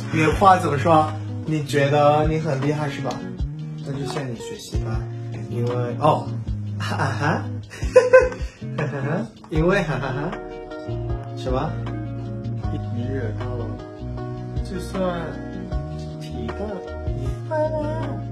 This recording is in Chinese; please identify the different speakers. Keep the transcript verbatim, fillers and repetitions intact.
Speaker 1: 原话怎么说？你觉得你很厉害是吧？那就向你学习吧，因为哦，哈哈哈，哈哈哈，因为哈哈哈，是吧？你惹到了，就算提个一半啊。